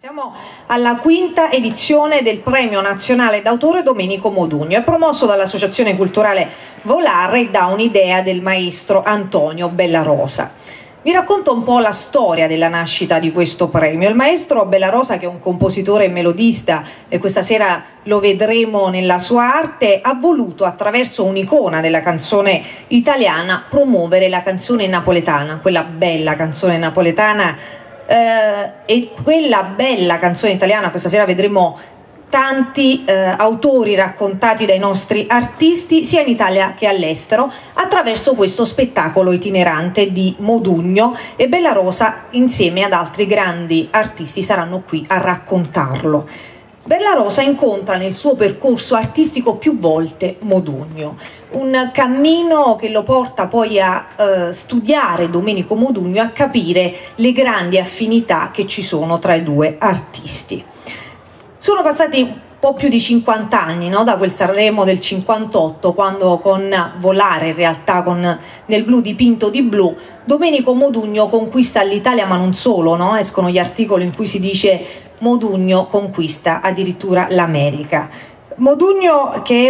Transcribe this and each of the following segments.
Siamo alla quinta edizione del Premio Nazionale d'Autore Domenico Modugno. È promosso dall'Associazione Culturale Volare e da un'idea del maestro Antonio Bellarosa. Vi racconto un po' la storia della nascita di questo premio. Il maestro Bellarosa, che è un compositore e melodista, e questa sera lo vedremo nella sua arte, ha voluto, attraverso un'icona della canzone italiana, promuovere la canzone napoletana, quella bella canzone napoletana. E quella bella canzone italiana, questa sera vedremo tanti autori raccontati dai nostri artisti sia in Italia che all'estero attraverso questo spettacolo itinerante di Modugno, e Bellarosa insieme ad altri grandi artisti saranno qui a raccontarlo. Bellarosa incontra nel suo percorso artistico più volte Modugno, un cammino che lo porta poi a studiare Domenico Modugno, a capire le grandi affinità che ci sono tra i due artisti. Sono passati un po' più di 50 anni, no? Da quel Sanremo del 58, quando con Volare, in realtà nel blu dipinto di blu, Domenico Modugno conquista l'Italia, ma non solo, no? Escono gli articoli in cui si dice Modugno conquista addirittura l'America. Modugno che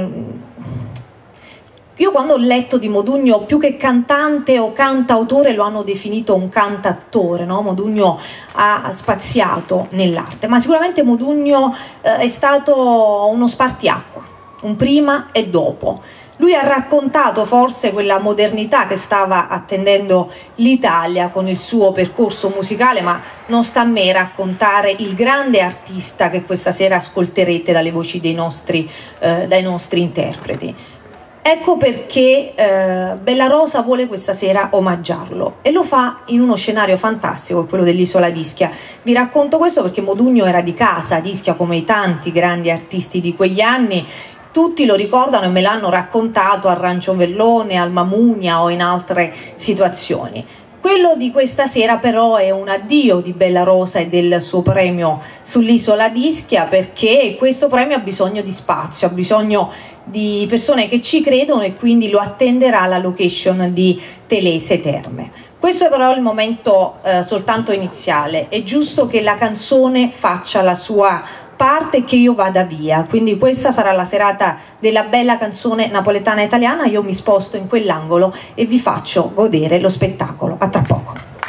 io quando ho letto di Modugno, più che cantante o cantautore, lo hanno definito un cantattore, no? Modugno ha spaziato nell'arte, ma sicuramente Modugno è stato uno spartiacque, un prima e dopo. Lui ha raccontato forse quella modernità che stava attendendo l'Italia con il suo percorso musicale, ma non sta a me raccontare il grande artista che questa sera ascolterete dalle voci dai nostri interpreti. Ecco perché Bellarosa vuole questa sera omaggiarlo, e lo fa in uno scenario fantastico, quello dell'Isola d'Ischia. Vi racconto questo perché Modugno era di casa ad Ischia, come i tanti grandi artisti di quegli anni. Tutti lo ricordano e me l'hanno raccontato al Ranciovellone, al Mamunia o in altre situazioni. Quello di questa sera però è un addio di Bellarosa e del suo premio sull'Isola d'Ischia, perché questo premio ha bisogno di spazio, ha bisogno di persone che ci credono, e quindi lo attenderà la location di Telese Terme. Questo è però il momento soltanto iniziale. È giusto che la canzone faccia la sua parte e che io vada via, quindi questa sarà la serata della bella canzone napoletana italiana. Io mi sposto in quell'angolo e vi faccio godere lo spettacolo. A tra poco.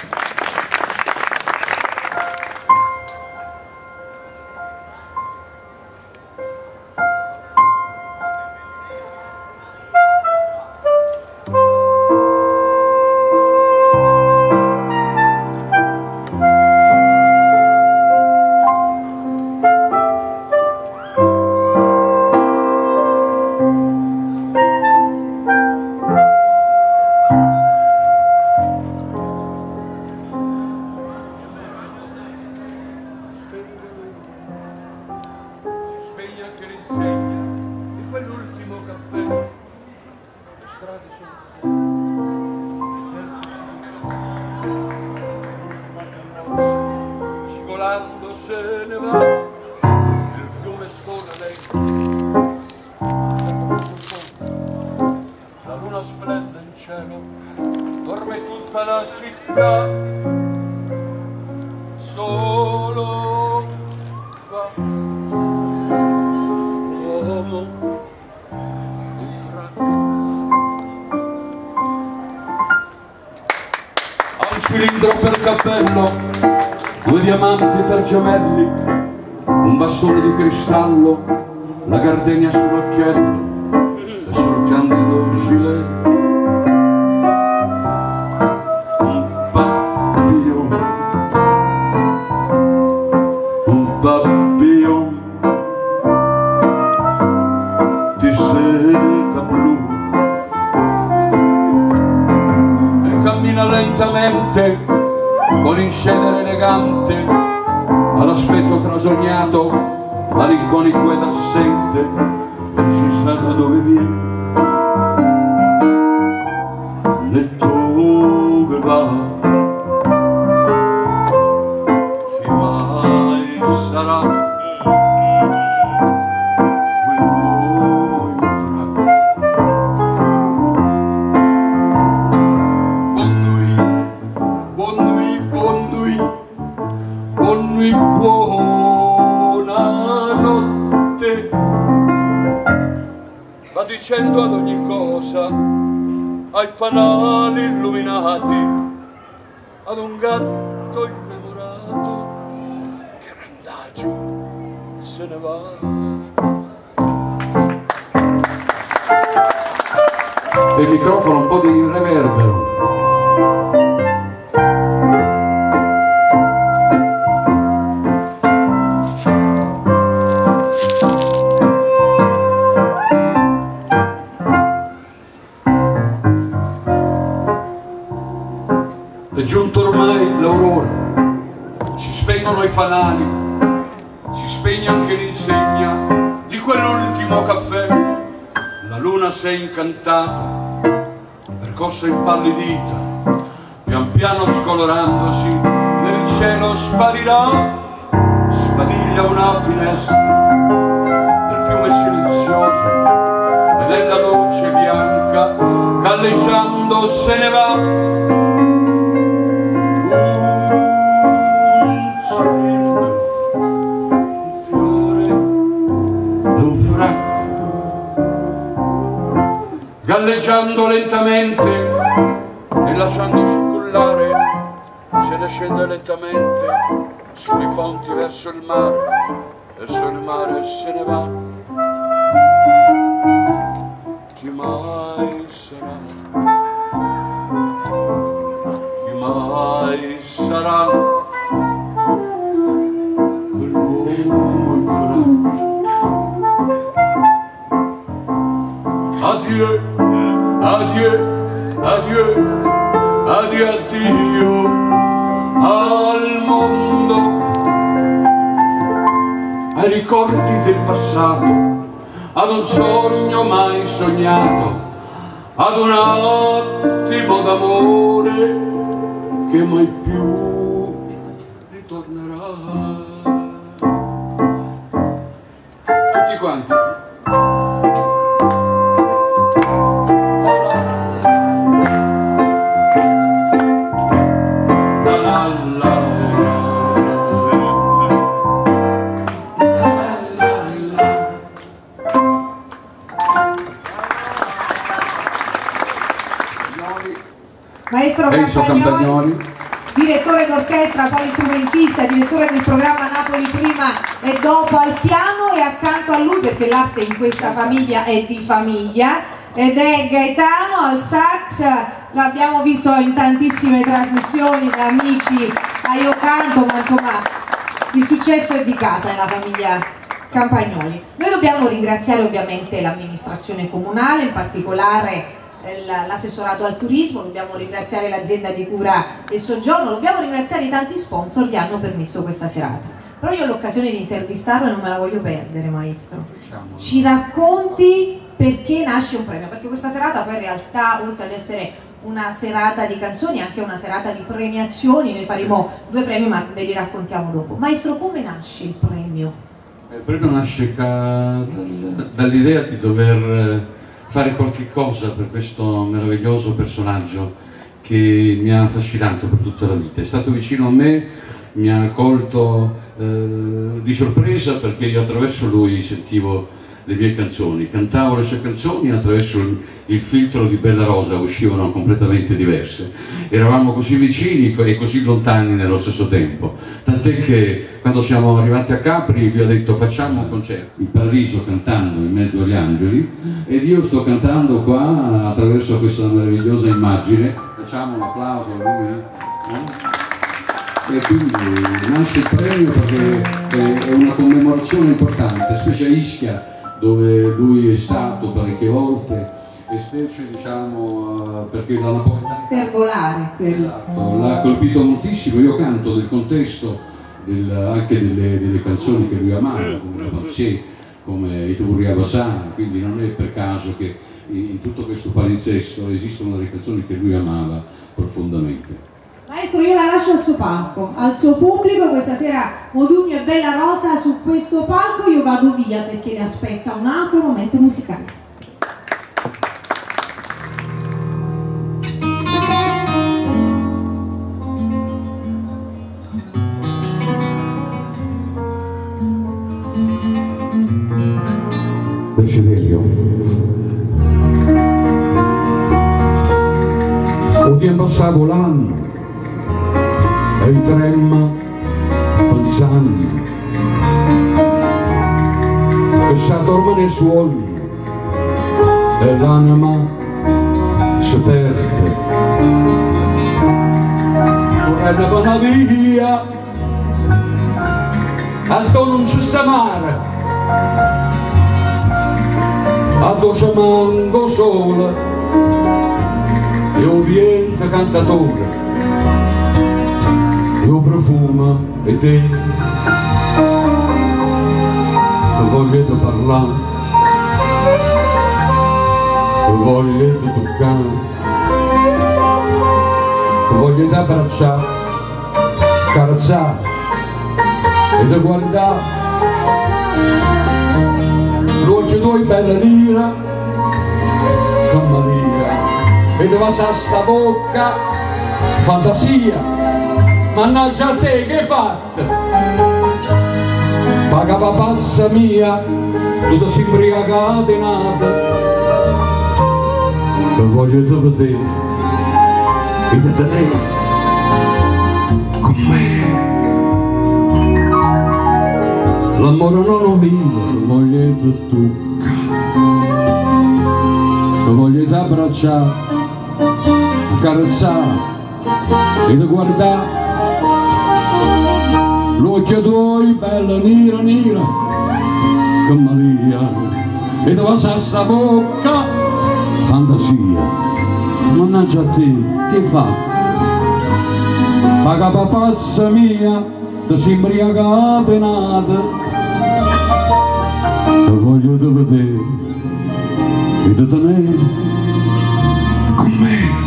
Scivolando se ne va, il fiume scorre lento, la luna splende in cielo, dorme tutta la città, solo va l'uomo in frac. Ha un cilindro per cappello, due diamanti per gemelli, un bastone di cristallo, la gardenia sull'occhiello e sul candido gilet. Un papillon di seta blu, e cammina lentamente con incedere elegante, all'aspetto trasognato, malinconico ed assente, non si sa da dove viene né dove va. Chi mai sarà quell'uomo in frac? Bonne nuit, bonne nuit, bonne nuit, bonne nuit, dicendo ad ogni cosa, ai fanali illuminati, ad un gatto innamorato che randagio se ne va. E il microfono un po' di reverbero. È giunto ormai l'aurora, si spengono i fanali, si spegne anche l'insegna di quell'ultimo caffè. La luna si è incantata, percossa impallidita, pian piano scolorandosi, nel cielo sparirà, sbadiglia una finestra del fiume silenzioso e nella luce bianca galleggiando se ne va. Galleggiando lentamente e lasciandosi cullare, se ne scende lentamente sui ponti verso il mare e sul mare se ne va. Chi mai sarà? Chi mai sarà quell'uomo in fracco? Adieu. Adieu, adieu, adieu, addio al mondo, ai ricordi del passato, ad un sogno mai sognato, ad un attimo d'amore che mai più ritornerà. Tutti quanti. Maestro Campagnoli, direttore d'orchestra, polistrumentista, direttore del programma Napoli Prima e Dopo al piano, e accanto a lui, perché l'arte in questa famiglia è di famiglia, ed è Gaetano al sax. L'abbiamo visto in tantissime trasmissioni da Amici a Io Canto, ma insomma il successo è di casa nella famiglia Campagnoli. Noi dobbiamo ringraziare ovviamente l'amministrazione comunale, in particolare l'assessorato al turismo, dobbiamo ringraziare l'azienda di cura del soggiorno, dobbiamo ringraziare i tanti sponsor che hanno permesso questa serata. Però io ho l'occasione di intervistarlo e non me la voglio perdere, maestro. Ci racconti perché nasce un premio? Perché questa serata poi in realtà, oltre ad essere una serata di canzoni, è anche una serata di premiazioni. Noi faremo 2 premi, ma ve li raccontiamo dopo. Maestro, come nasce il premio? Il premio nasce dall'idea di dover fare qualche cosa per questo meraviglioso personaggio che mi ha affascinato per tutta la vita. È stato vicino a me, mi ha colto di sorpresa, perché io attraverso lui sentivo le mie canzoni, cantavo le sue canzoni, attraverso il filtro di Bella Rosa uscivano completamente diverse. Eravamo così vicini e così lontani nello stesso tempo, tant'è che quando siamo arrivati a Capri vi ho detto: facciamo un concerto in Paradiso cantando in mezzo agli angeli, ed io sto cantando qua attraverso questa meravigliosa immagine. Facciamo un applauso a lui, E quindi nasce il premio perché è una commemorazione importante, specie a Ischia, dove lui è stato parecchie volte, e specie diciamo perché la napoletana l'ha colpito moltissimo. Io canto nel contesto anche delle canzoni che lui amava, come la Marseille, come I Turri a Bassano, quindi non è per caso che in tutto questo palinsesto esistono delle canzoni che lui amava profondamente. Maestro, io la lascio al suo palco, al suo pubblico. Questa sera Modugno e Bella Rosa su questo palco. Io vado via perché le aspetta un altro momento musicale. Desiderio sta volando e tremma pensando che si addorma nel suolo e l'anima si perde. Vorrei una via, Antonio non si sa mare, a doce mango sole, io viento cantatore, io profumo e te, che voglio di parlare, che voglio di toccare, che voglio di abbracciare, carezzare e di guardare. L'occhio tuoi bella nera, che Maria, e dove sa sta bocca, fantasia, mannaggia a te che hai fatto? Paga papazza mia, tu ti sei imbriagata e nata, che voglio di vedere e di tenere con me. L'amore non lo vivo, lo voglio di toccare, lo voglio di abbracciare, accarezzare e di guardare. L'occhio tuoi bella nera nera, che Maria, e dove sa sta bocca, fantasia, mannaggia a te, che fa? Paga papazza mia, ti sei imbriagata e nata, lo voglio di vedere e di tenere con me.